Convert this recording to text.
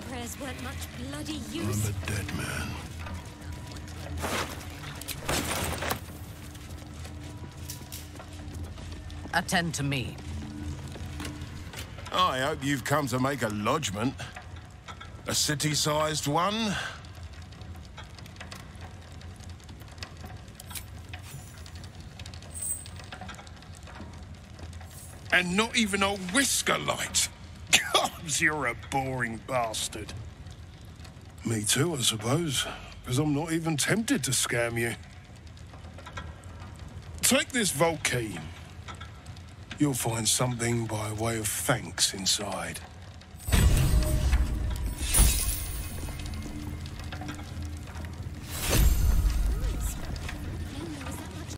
prayers weren't much bloody I'm use. a dead man. Attend to me. I hope you've come to make a lodgment. A city-sized one? And not even a whisker light. God, you're a boring bastard. Me too, I suppose. Because I'm not even tempted to scam you. Take this Volkine. You'll find something by way of thanks inside.